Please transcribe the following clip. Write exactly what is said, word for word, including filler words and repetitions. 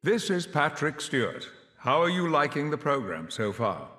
This is Patrick Stewart. How are you liking the program so far?